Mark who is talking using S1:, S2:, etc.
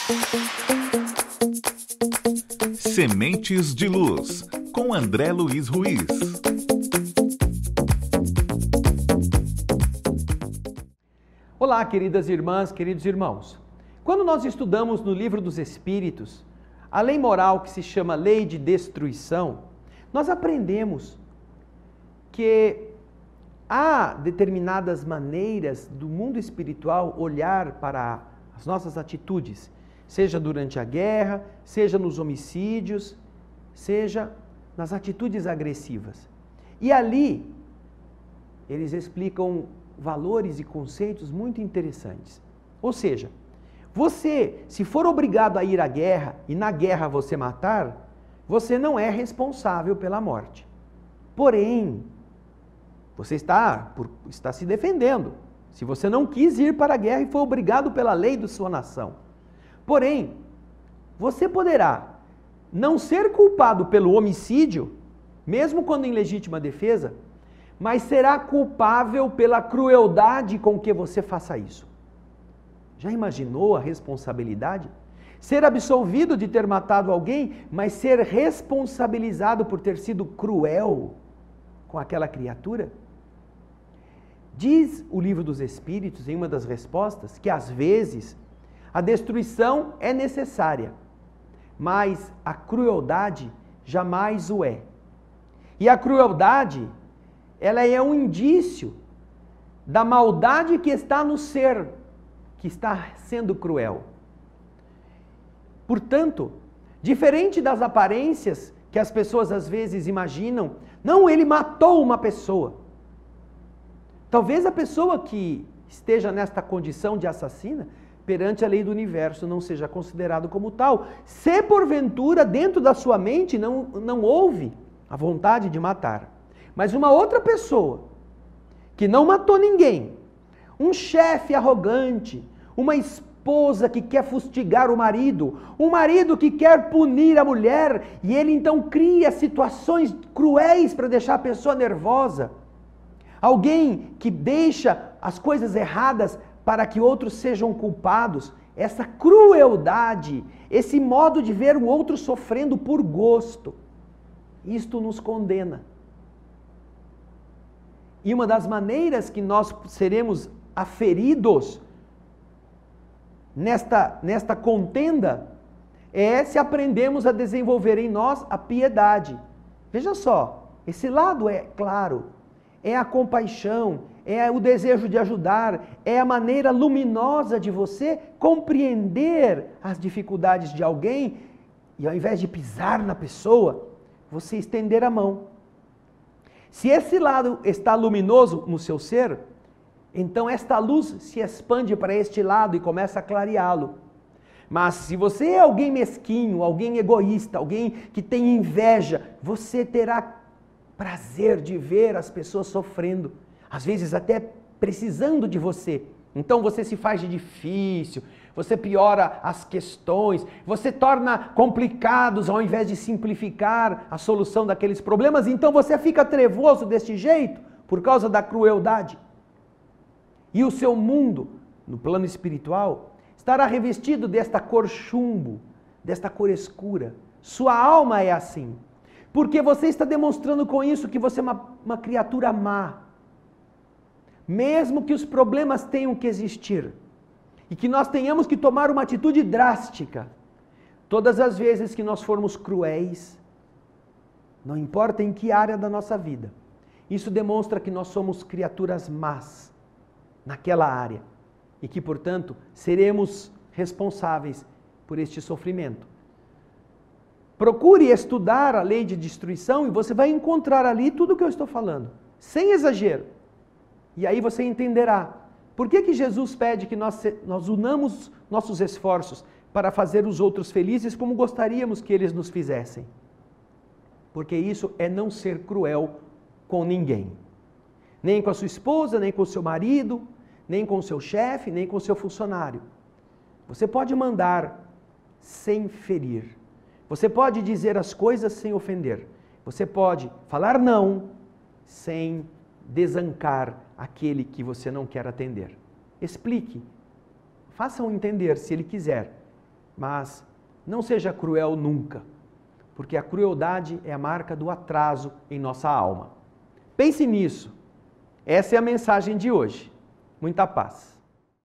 S1: Sementes de Luz, com André Luiz Ruiz.
S2: Olá, queridas irmãs, queridos irmãos. Quando nós estudamos no Livro dos Espíritos, a lei moral que se chama lei de destruição, nós aprendemos que há determinadas maneiras do mundo espiritual olhar para as nossas atitudes, seja durante a guerra, seja nos homicídios, seja nas atitudes agressivas. E ali, eles explicam valores e conceitos muito interessantes. Ou seja, você, se for obrigado a ir à guerra e na guerra você matar, você não é responsável pela morte. Porém, você está se defendendo. Se você não quis ir para a guerra e foi obrigado pela lei da sua nação. Porém, você poderá não ser culpado pelo homicídio, mesmo quando em legítima defesa, mas será culpável pela crueldade com que você faça isso. Já imaginou a responsabilidade? Ser absolvido de ter matado alguém, mas ser responsabilizado por ter sido cruel com aquela criatura? Diz o Livro dos Espíritos, em uma das respostas, que às vezes a destruição é necessária, mas a crueldade jamais o é. E a crueldade, ela é um indício da maldade que está no ser, que está sendo cruel. Portanto, diferente das aparências que as pessoas às vezes imaginam, não, ele matou uma pessoa. Talvez a pessoa que esteja nesta condição de assassina, perante a lei do universo, não seja considerado como tal. Se porventura dentro da sua mente não houve a vontade de matar. Mas uma outra pessoa, que não matou ninguém, um chefe arrogante, uma esposa que quer fustigar o marido, um marido que quer punir a mulher, e ele então cria situações cruéis para deixar a pessoa nervosa. Alguém que deixa as coisas erradas para que outros sejam culpados. Essa crueldade, esse modo de ver o outro sofrendo por gosto, isto nos condena. E uma das maneiras que nós seremos aferidos nesta contenda é se aprendemos a desenvolver em nós a piedade. Veja só, esse lado é claro, é a compaixão, é o desejo de ajudar, é a maneira luminosa de você compreender as dificuldades de alguém e ao invés de pisar na pessoa, você estender a mão. Se esse lado está luminoso no seu ser, então esta luz se expande para este lado e começa a clareá-lo. Mas se você é alguém mesquinho, alguém egoísta, alguém que tem inveja, você terá prazer de ver as pessoas sofrendo, às vezes até precisando de você. Então você se faz de difícil, você piora as questões, você torna complicados ao invés de simplificar a solução daqueles problemas, então você fica trevoso deste jeito por causa da crueldade. E o seu mundo, no plano espiritual, estará revestido desta cor chumbo, desta cor escura. Sua alma é assim, porque você está demonstrando com isso que você é uma criatura má. Mesmo que os problemas tenham que existir e que nós tenhamos que tomar uma atitude drástica, todas as vezes que nós formos cruéis, não importa em que área da nossa vida, isso demonstra que nós somos criaturas más naquela área e que, portanto, seremos responsáveis por este sofrimento. Procure estudar a lei de destruição e você vai encontrar ali tudo o que eu estou falando, sem exagero. E aí você entenderá por que Jesus pede que nós unamos nossos esforços para fazer os outros felizes como gostaríamos que eles nos fizessem. Porque isso é não ser cruel com ninguém. Nem com a sua esposa, nem com o seu marido, nem com o seu chefe, nem com o seu funcionário. Você pode mandar sem ferir. Você pode dizer as coisas sem ofender. Você pode falar não sem desancar aquele que você não quer atender. Explique. Faça-o entender se ele quiser. Mas não seja cruel nunca, porque a crueldade é a marca do atraso em nossa alma. Pense nisso. Essa é a mensagem de hoje. Muita paz.